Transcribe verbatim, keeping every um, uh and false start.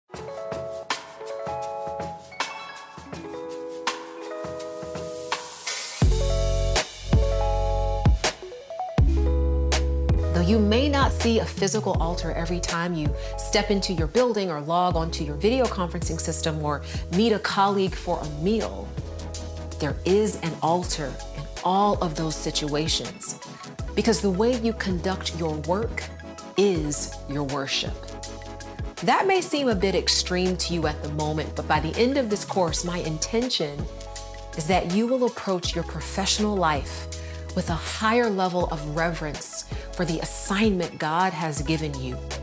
Though you may not see a physical altar every time you step into your building or log onto your video conferencing system or meet a colleague for a meal, there is an altar in all of those situations, because the way you conduct your work is your worship. That may seem a bit extreme to you at the moment, but by the end of this course, my intention is that you will approach your professional life with a higher level of reverence for the assignment God has given you.